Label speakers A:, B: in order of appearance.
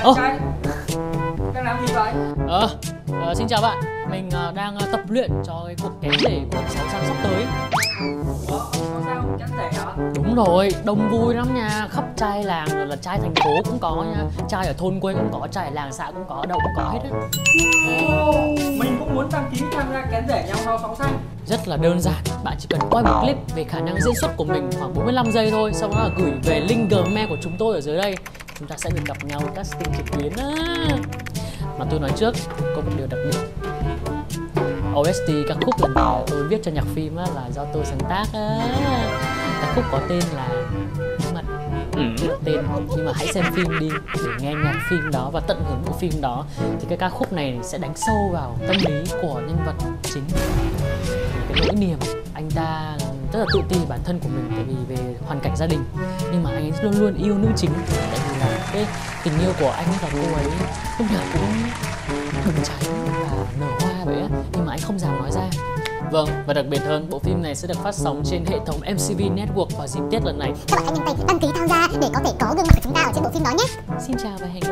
A: Ô.
B: Đang làm gì vậy?
A: Xin chào bạn. Mình đang tập luyện cho cái cuộc kén rể của 6 San sắp tới.
B: Có sao? Kén rể hả?
A: Đúng rồi, đông vui lắm nha. Khắp trai làng rồi là trai thành phố cũng có nha. Trai ở thôn quê cũng có, trai ở làng xã cũng có, đâu cũng có hết á.
B: Mình cũng muốn đăng ký tham gia kén rể nhau sau 6 xanh.
A: Rất là đơn giản, bạn chỉ cần quay một clip về khả năng diễn xuất của mình khoảng 45 giây thôi, sau đó là gửi về link Gmail của chúng tôi ở dưới đây. Chúng ta sẽ được gặp nhau casting trực tuyến á. Mà tôi nói trước, có một điều đặc biệt. OST ca khúc lần này tôi viết cho nhạc phim á, là do tôi sáng tác á. Ca khúc có tên là Bí mật. Tên, nhưng mà hãy xem phim đi để nghe nhạc phim đó và tận hưởng bộ phim đó, thì cái ca khúc này sẽ đánh sâu vào tâm lý của nhân vật chính. Cái nỗi niềm anh ta rất là tự ti bản thân của mình tại vì về hoàn cảnh gia đình, nhưng mà anh ấy luôn luôn yêu nữ chính, tại vì là cái tình yêu của anh và cô ấy lúc nào cũng bừng cháy và nở hoa vậy á, nhưng mà anh không dám nói ra. Vâng, và đặc biệt hơn, bộ phim này sẽ được phát sóng trên hệ thống MCV Network vào dịp Tết lần này.
C: Các bạn hãy nhanh tay đăng ký tham gia để có thể có gương mặt của chúng ta ở trên bộ phim đó nhé.
A: Xin chào và hẹn gặp lại.